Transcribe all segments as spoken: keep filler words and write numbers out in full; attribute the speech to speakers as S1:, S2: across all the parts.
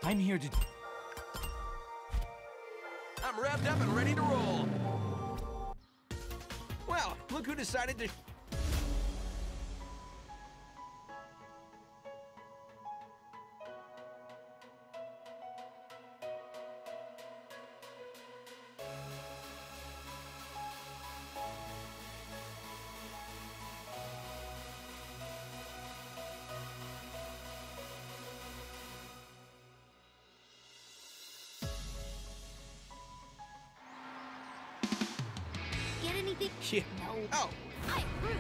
S1: I'm here to...
S2: I'm revved up and ready to roll. Well, look who decided to...
S3: Get anything?
S1: Yeah.
S3: No.
S2: Oh,
S3: I approve.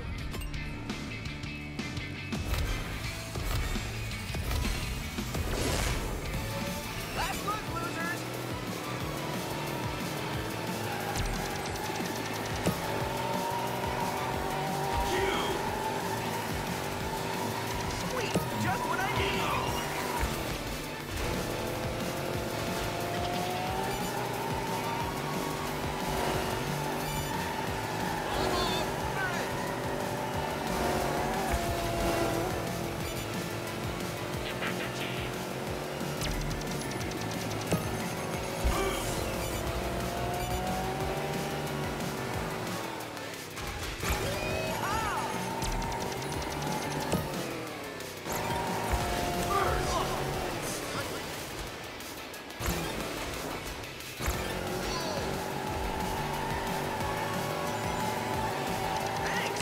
S2: last look, losers! Sweet, just what I need! Thanks!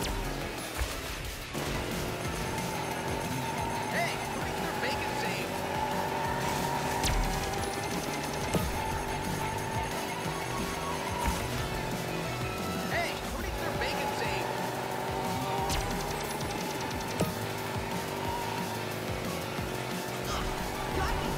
S2: Hey, who needs their bacon saved? Hey, who needs their bacon saved? Ugh, got me!